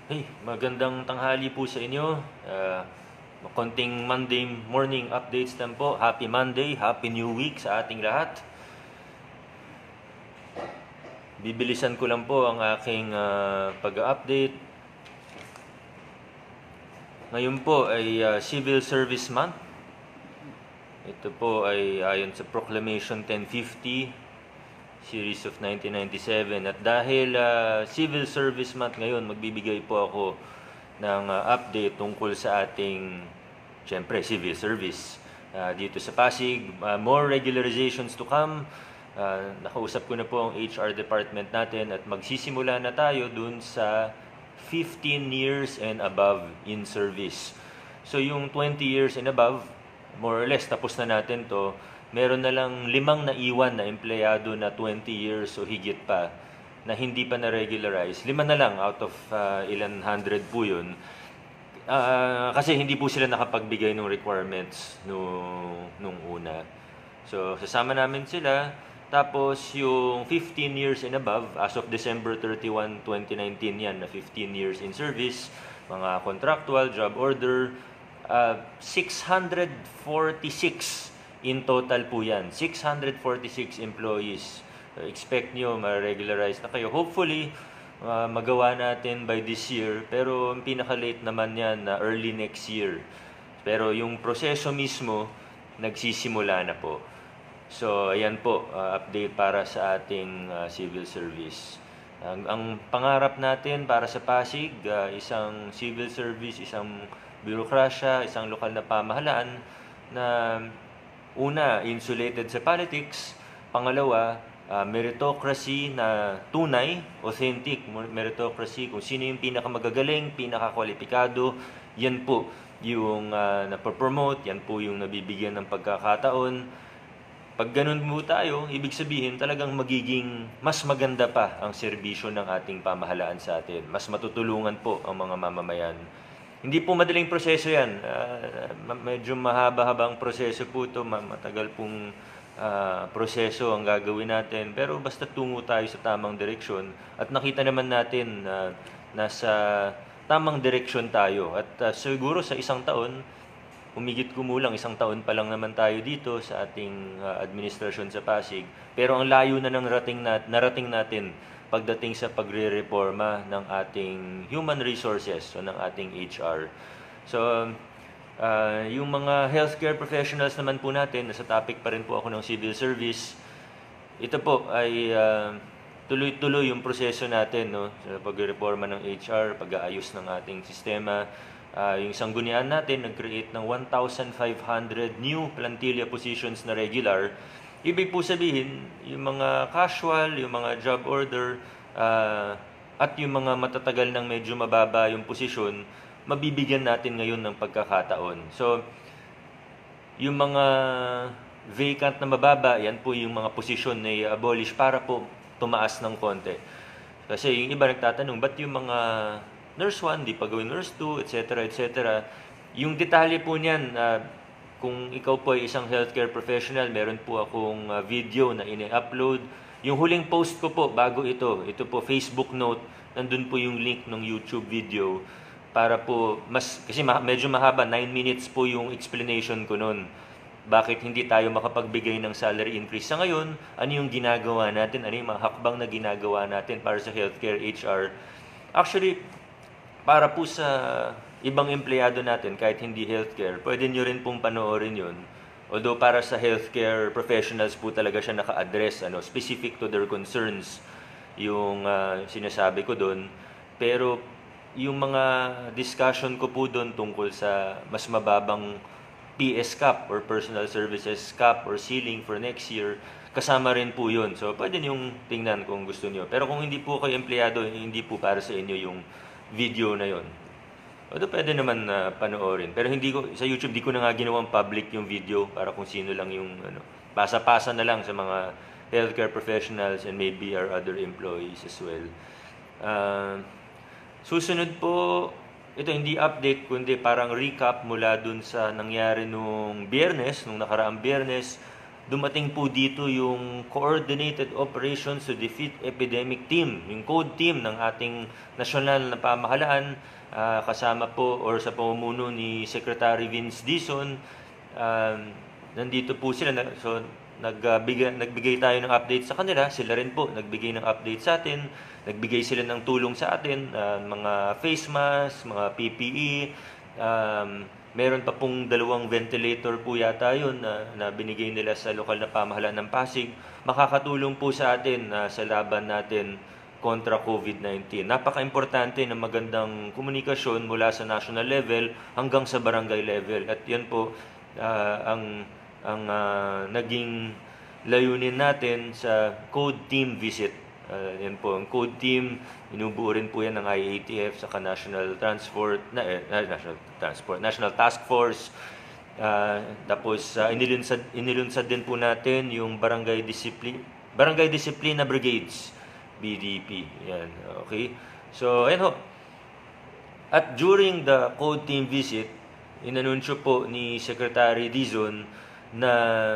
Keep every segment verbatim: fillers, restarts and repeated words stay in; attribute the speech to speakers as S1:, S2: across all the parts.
S1: Hey, magandang tanghali po sa inyo. Ah, konting Monday morning updates lang po. Happy Monday, Happy New Week sa ating lahat. Bibilisan ko lang po ang aking ah, pag-update. Ngayon po ay ah, Civil Service Month. Ito po ay ayon sa Proclamation ten fifty, Series of nineteen ninety-seven. At dahil uh, Civil Service Month ngayon, magbibigay po ako ng uh, update tungkol sa ating, syempre, civil service uh, dito sa Pasig. Uh, more regularizations to come. Uh, nakausap ko na po ang H R department natin at magsisimula na tayo dun sa fifteen years and above in service. So yung twenty years and above, more or less tapos na natin to. Meron na lang limang naiwan na empleyado na twenty years o higit pa na hindi pa na-regularize. Lima na lang out of uh, ilan hundred po yun. Uh, kasi hindi po sila nakapagbigay ng requirements nung, nung una. So, sasama namin sila. Tapos, yung fifteen years and above, as of December thirty-first, twenty nineteen yan, na fifteen years in service, mga contractual, job order, uh, six hundred forty-six in total po yan. six hundred forty-six employees. So, expect nyo ma-regularize na kayo. Hopefully, uh, magawa natin by this year. Pero ang pinaka-late naman yan na early next year. Pero yung proseso mismo, nagsisimula na po. So, ayan po, uh, update para sa ating uh, civil service. Ang, ang pangarap natin para sa Pasig, uh, isang civil service, isang birokrasya, isang lokal na pamahalaan na una, insulated sa politics. Pangalawa, uh, meritocracy na tunay, authentic meritocracy. Kung sino yung pinakamagagaling, pinakakwalipikado, yan po yung uh, napopromote, yan po yung nabibigyan ng pagkakataon. Pag ganun mo tayo, ibig sabihin talagang magiging mas maganda pa ang serbisyo ng ating pamahalaan sa atin. Mas matutulungan po ang mga mamamayan. Hindi po madaling proseso yan. Uh, medyo mahaba-haba ang proseso po ito. Matagal pong uh, proseso ang gagawin natin. Pero basta tungo tayo sa tamang direksyon. At nakita naman natin na uh, nasa tamang direksyon tayo. At uh, siguro sa isang taon, humigit kumulang isang taon pa lang naman tayo dito sa ating uh, administrasyon sa Pasig. Pero ang layo na ng narating, nat- narating natin pagdating sa pagre-reforma ng ating human resources o ng ating H R. So, uh, yung mga healthcare professionals naman po natin, nasa topic pa rin po ako ng civil service, ito po ay uh, tuloy-tuloy yung proseso natin no, sa pagre-reforma ng H R, pag-aayos ng ating sistema. Uh, yung sanggunian natin, nag-create ng one thousand five hundred new plantilla positions na regular. Ibig po sabihin, yung mga casual, yung mga job order, uh, at yung mga matatagal ng medyo mababa yung posisyon, mabibigyan natin ngayon ng pagkakataon. So, yung mga vacant na mababa, yan po yung mga posisyon na i-abolish para po tumaas ng konti. Kasi yung iba nagtatanong, ba't yung mga nurse one, di pa gawin nurse two, et cetera, et cetera. Yung detalye po niyan, uh, kung ikaw po ay isang healthcare professional, meron po akong uh, video na ini-upload. Yung huling post ko po, bago ito, ito po Facebook note, nandun po yung link ng YouTube video para po, mas, kasi ma- medyo mahaba, nine minutes po yung explanation ko nun. Bakit hindi tayo makapagbigay ng salary increase sa ngayon, ano yung ginagawa natin, ano yung mga hakbang na ginagawa natin para sa healthcare H R. Actually, para po sa ibang empleyado natin, kahit hindi healthcare, pwede nyo rin pong panoorin yun. Although para sa healthcare professionals po talaga siya naka-address, ano, specific to their concerns, yung uh, sinasabi ko doon. Pero yung mga discussion ko po doon tungkol sa mas mababang P S cap or Personal Services Cap or ceiling for next year, kasama rin po yun. So pwede niyong tingnan kung gusto niyo. Pero kung hindi po kayo empleyado, hindi po para sa inyo yung video na yon. Although pwede naman na uh, panoorin. Pero hindi ko, sa YouTube, di ko na nga ginawang public yung video para kung sino lang yung, ano, pasa-pasa na lang sa mga healthcare professionals and maybe our other employees as well. Uh, susunod po, ito hindi update, kundi parang recap mula dun sa nangyari nung Biyernes, nung nakaraang Biyernes, dumating po dito yung Coordinated Operations to Defeat Epidemic Team, yung code team ng ating nasyonal na pamahalaan, uh, kasama po or sa pamumuno ni Secretary Vince Dizon. Um, nandito po sila, so nagbigay, nagbigay tayo ng update sa kanila, sila rin po nagbigay ng update sa atin, nagbigay sila ng tulong sa atin, uh, mga face mask, mga P P E, um, meron pa pong dalawang ventilator po yata yun na, na binigay nila sa lokal na pamahalaan ng Pasig, makakatulong po sa atin uh, sa laban natin kontra COVID nineteen. Napaka-importante ng magandang komunikasyon mula sa national level hanggang sa barangay level, at yan po uh, ang ang uh, naging layunin natin sa code team visit. Uh, yan po, ang code team, inubuo rin po yan ng I A T F sa National Transport, na, eh, National Transport, National Task Force. Uh, tapos uh, inilunsad, inilunsad din po natin yung Barangay Discipline, Barangay Disciplina Brigades, B D P. Yan, okay? So, ayan ho. At during the code team visit, inanunsyo po ni Secretary Dizon na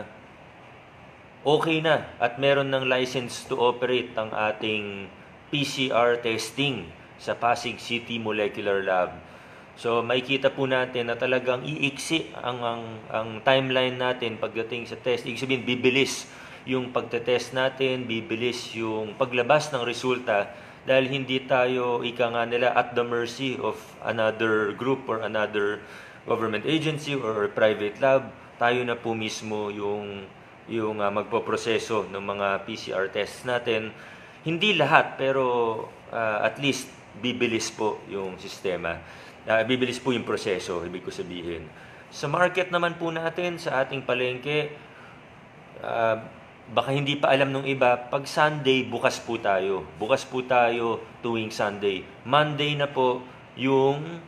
S1: okay na at meron ng license to operate ang ating P C R testing sa Pasig City Molecular Lab. So makikita po natin na talagang iiksi ang, ang, ang timeline natin pagdating sa test. Ibig sabihin, bibilis yung pagtetest natin, bibilis yung paglabas ng resulta, dahil hindi tayo, ika nga nila, at the mercy of another group or another government agency or private lab. Tayo na po mismo yung, yung uh, magpoproseso ng mga P C R tests natin. Hindi lahat, pero uh, at least bibilis po yung sistema. Uh, bibilis po yung proseso, ibig ko sabihin. Sa market naman po natin, sa ating palengke, uh, baka hindi pa alam ng iba, pag Sunday, bukas po tayo. Bukas po tayo tuwing Sunday. Monday na po yung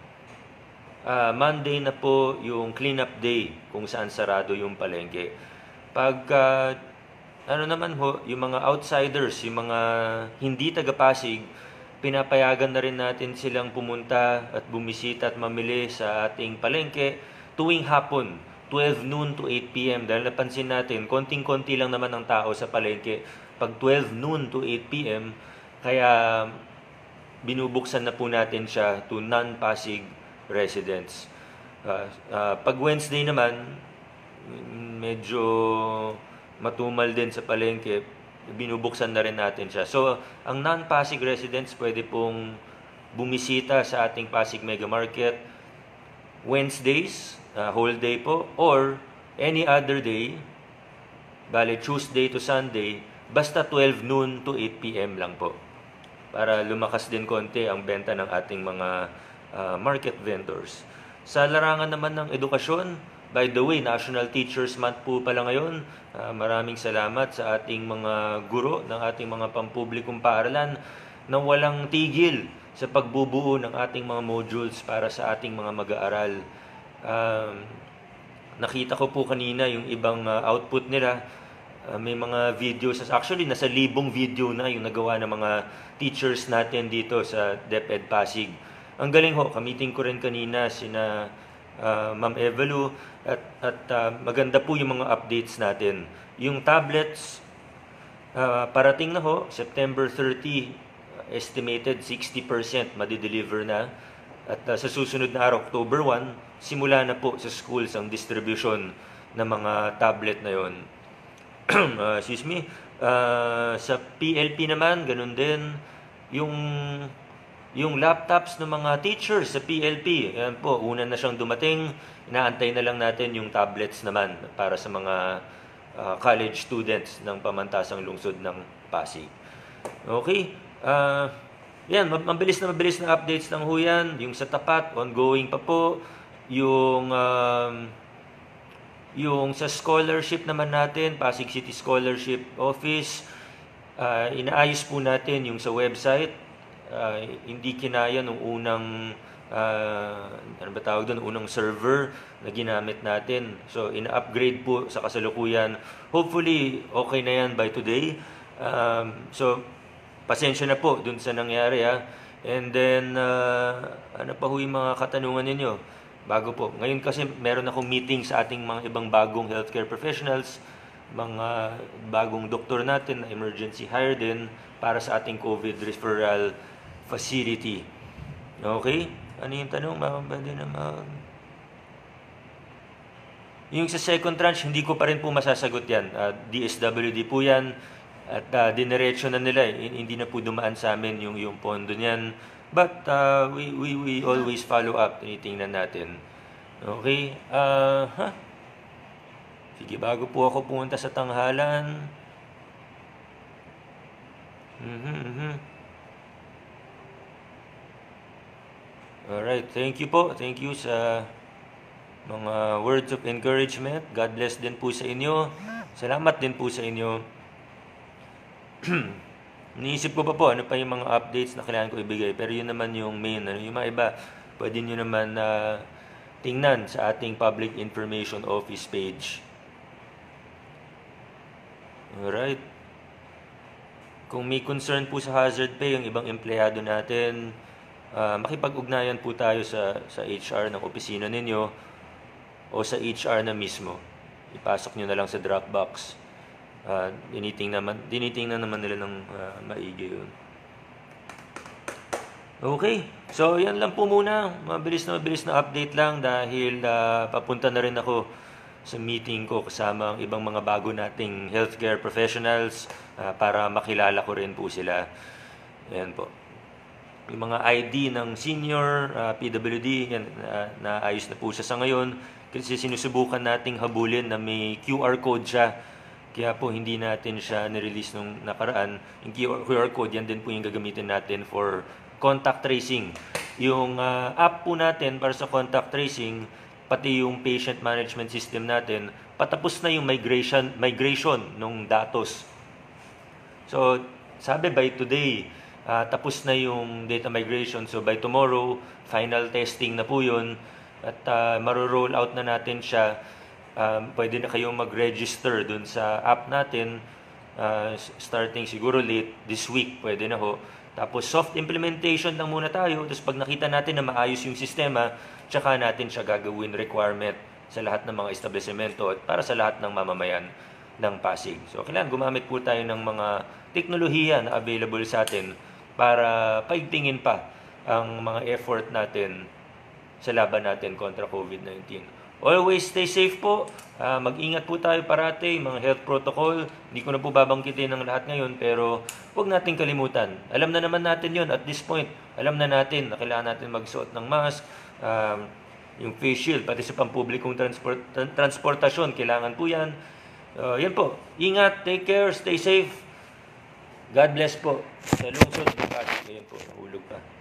S1: Uh, Monday na po yung cleanup day kung saan sarado yung palengke. Pag uh, ano naman ho, yung mga outsiders, yung mga hindi taga-Pasig, pinapayagan na rin natin silang pumunta at bumisita at mamili sa ating palengke tuwing hapon, twelve noon to eight p m Dahil napansin natin, konting-konti lang naman ang tao sa palengke pag twelve noon to eight p m Kaya binubuksan na po natin siya to non-Pasig residents. Uh, uh, pag Wednesday naman, medyo matumal din sa palengke, binubuksan na rin natin siya. So, ang non-Pasig residents pwede pong bumisita sa ating Pasig Mega Market Wednesdays, uh, whole day po, or any other day, bale Tuesday to Sunday, basta twelve noon to eight p m lang po. Para lumakas din konti ang benta ng ating mga Uh, market vendors. Sa larangan naman ng edukasyon, by the way, National Teachers Month po pala ngayon. Uh, maraming salamat sa ating mga guro ng ating mga pampublikong paaralan na walang tigil sa pagbubuo ng ating mga modules para sa ating mga mag-aaral. Uh, nakita ko po kanina yung ibang uh, output nila. Uh, may mga videos, actually nasa libong video na yung nagawa ng mga teachers natin dito sa DepEd Pasig. Ang galing ho, kamiting ko rin kanina sina uh, Ma'am Evalu, at, at uh, maganda po yung mga updates natin. Yung tablets, uh, parating na ho, September thirty, estimated sixty percent madideliver na. At uh, sa susunod na araw, October first, simula na po sa schools ang distribution ng mga tablet na yon. uh, excuse me. Uh, sa P L P naman, ganun din. Yung Yung laptops ng mga teachers sa P L P, yan po, una na siyang dumating. Inaantay na lang natin yung tablets naman para sa mga uh, college students ng pamantasang lungsod ng Pasig. Okay? Uh, yan, mabilis na mabilis na updates ng huyan. Yung sa tapat, ongoing pa po. Yung, um, yung sa scholarship naman natin, Pasig City Scholarship Office, uh, inaayos po natin yung sa website. Uh, hindi kinaya nung unang uh, ano ba tawag doon, unang server na ginamit natin. So ina-upgrade po sa kasalukuyan. Hopefully okay na yan by today. Um, so pasensya na po dun sa nangyari ha. And then uh, ano pa ho yung mga katanungan ninyo bago po. Ngayon kasi meron akong meeting sa ating mga ibang bagong healthcare professionals. mga bagong doktor natin na emergency hire din para sa ating COVID referral facility. Okay? Ano yung tanong? Pwede na mag... Yung sa second tranche, hindi ko pa rin po masasagot yan. Uh, D S W D po yan. At uh, diniretso na nila. Eh. Hindi na po dumaan sa amin yung, yung pondo niyan. But uh, we, we, we always follow up. Tinitingnan natin. Okay? Uh, huh? Sige, bago po ako pumunta sa tanghalan. Mm-hmm, mm-hmm. Alright, thank you po. Thank you sa mga words of encouragement. God bless din po sa inyo. Salamat din po sa inyo. Niisip ko pa po, ano pa yung mga updates na kailangan ko ibigay. Pero yun naman yung main. Ano, yung mga iba, pwede nyo naman uh, tingnan sa ating Public Information Office page. Alright. Kung may concern po sa hazard pay, yung ibang empleyado natin, uh, makipag-ugnayan po tayo sa, sa H R ng opisina ninyo o sa H R na mismo. Ipasok nyo na lang sa Dropbox. Uh, diniting naman, dinitingnan naman nila ng uh, maigi yun. Okay. So, yan lang po muna. Mabilis na mabilis na update lang dahil uh, papunta na rin ako sa meeting ko kasama ang ibang mga bago nating healthcare professionals uh, para makilala ko rin po sila. Yan po. Yung mga I D ng senior uh, P W D, yan, uh, naayos na po siya sa ngayon. Kasi sinusubukan nating habulin na may Q R code siya. Kaya po hindi natin siya nirelease nung nakaraan. Yung Q R code, yan din po yung gagamitin natin for contact tracing. Yung uh, app po natin para sa contact tracing, pati yung patient management system natin, patapos na yung migration migration ng datos. So, sabi by today, uh, tapos na yung data migration. So, by tomorrow, final testing na po yun. At uh, maro-roll out na natin siya. Um, pwede na kayong mag-register dun sa app natin. Uh, starting siguro late this week, pwede na ho. Tapos soft implementation lang muna tayo. Tapos pag nakita natin na maayos yung sistema, tsaka natin siya gagawin requirement sa lahat ng mga establishmento at para sa lahat ng mamamayan ng Pasig. So, kailangan gumamit po tayo ng mga teknolohiya na available sa atin para paigtingin pa ang mga effort natin sa laban natin kontra COVID nineteen. Always stay safe po. Uh, mag-ingat po tayo parati, mga health protocol. Hindi ko na po babangkitin ng lahat ngayon, pero huwag natin kalimutan. Alam na naman natin yon at this point. Alam na natin na kailangan natin magsuot ng mask, um, yung face shield, pati sa pampublikong transport, transportasyon, kailangan po yan. Uh, yan po. Ingat, take care, stay safe. God bless po. Sa lungsod ng Pasig, ngayon po, nahulog pa.